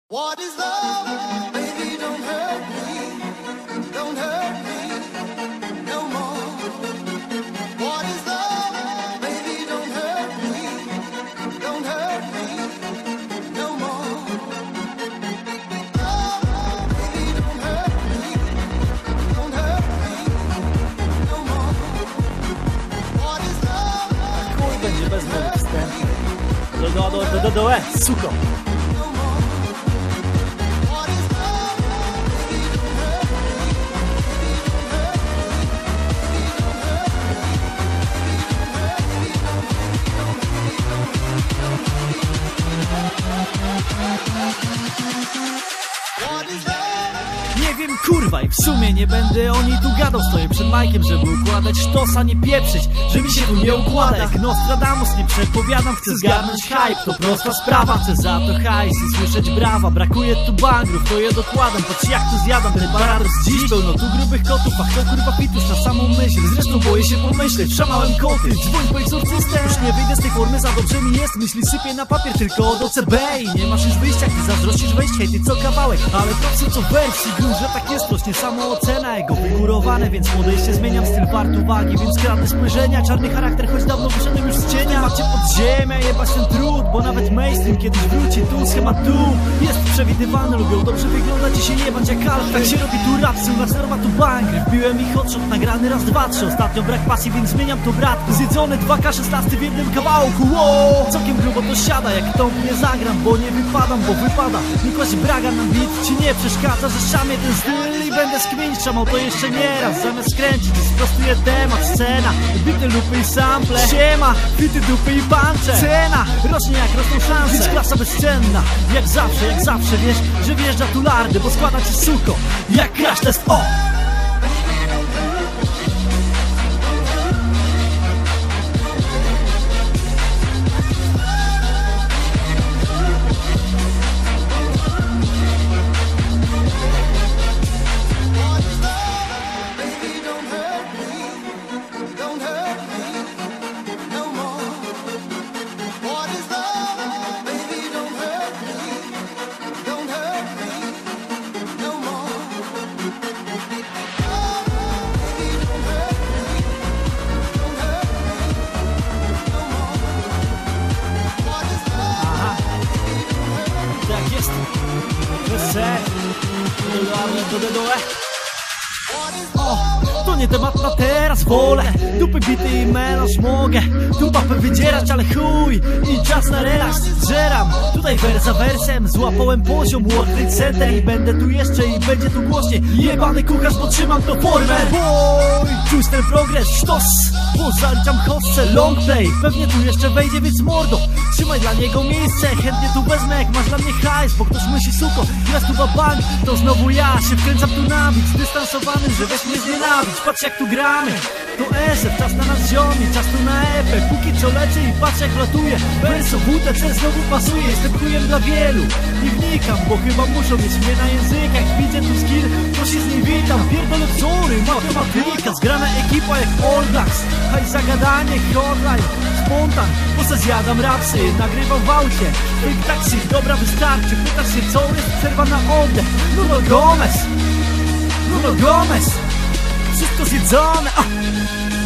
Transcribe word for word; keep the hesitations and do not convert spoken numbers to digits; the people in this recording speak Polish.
What is love? Baby, don't hurt me, don't hurt me no more. What is love? Baby, don't hurt me, don't hurt me no more. Love, baby, don't hurt me, don't hurt me no more. What is love? Chuj będzie bez nowych wstępów. Do do do do do e, suko. Nie wiem kurwa i w sumie nie będę o niej tu gadał. Stoję przed majkiem, żeby układać sztos, a nie pieprzyć, że mi się tu nie układa. Jak Nostradamus nie przepowiadam, chcę zgarnąć hype, to prosta sprawa. Chcę za to hajs i słyszeć brawa. Brakuje tu bangrów, to je dokładam. Patrz jak tu zjadam ten paradoks dziś. Pełno tu grubych kotów, a kto kurwa pitus na samą myśl. Zresztą boję się pomyśleć, szamałem koty. Dzwoń po egzorcystę, już nie wyjdę z tej formy, za dobrze mi jest. Myśli sypię na papier tylko od O C B i nie masz już wyjścia, gdy zazdrościsz wejść. Hej ty co kawałek, ale propsy co wersji gruz, że tak jest, rośnie samoocena, ego wygórowane, więc podejście zmieniam, styl wart uwagi, więc kradnę spojrzenia, czarny charakter, choć dawno wyszedłem już z cienia. Macie podziemia, jebać ten trud, bo nawet mainstream kiedyś wróci, tu schemat tu jest przewidywalny, lubią dobrze wyglądać i się jebać jak alfy. Tak się robi tu rapsy, u nas norma tu bangry, wbiłem ich hotshot, nagrany raz, dwa, trzy, ostatnio brak pasji, więc zmieniam to bratku. Zjedzone dwa K szesnaście w jednym kawałku, wow! Całkiem grubo to siada, jak tą nie zagram, bo nie wypadam, bo wypada mi kłaść braga na beat, ci nie przeszkadza, że szamie ten styl i będę skminić, szamał to jeszcze nieraz. Zamiast kręcić, sprostuję temat, scena, bity, lupy i sample. Siema, bity, dupy i puncze. Cena rośnie jak rosną szanse, więc klasa bezcenna. Jak zawsze, jak zawsze wiesz, że wjeżdża tu lardy, bo składa ci suko jak crash test, o! O, to nie temat na teraz, wolę dupy, bity i melanż, mogę tu papę wydzierać, ale chuj i czas na relaks, zżeram tutaj wers za wersem, złapałem poziom World Trade Center i będę tu jeszcze i będzie tu głośniej. Jebany kucharz, bo trzymam to formę. Boy, czuć ten progres, sztos, bo zaliczam hossę, long play, pewnie tu jeszcze wejdzie, więc mordo, trzymaj dla niego miejsce, chętnie tu wezmę, jak masz dla mnie hajs, bo ktoś myśli suko, raz tu bank, to znowu ja się wkręcam tu na bit, zdystansowany, że weź mnie znienawić. Patrz jak tu gramy, to S F, czas na nas ziomi, czas tu na epę, póki co leci i patrz jak latuje. Verso W T C znowu pasuje, jestem chujem dla wielu. Nie wnikam, bo chyba muszą mieć mnie na językach. Widzę tu skill, to się z niej witam. Pierdolę wzory, matematyka, zgrana ekipa jak All Blacks. Haj zagadanie, hotline, spontan, bo se zjadam rapsy, nagrywam w aucie, w taksi, dobra wystarczy. Pytasz się co, jest przerwa na oddech. Nuno Gomez, Nuno Gomez, wszystko zjedzone, a.